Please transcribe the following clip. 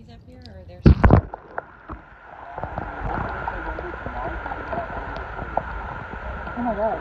chickens up here, or there's? Oh my god.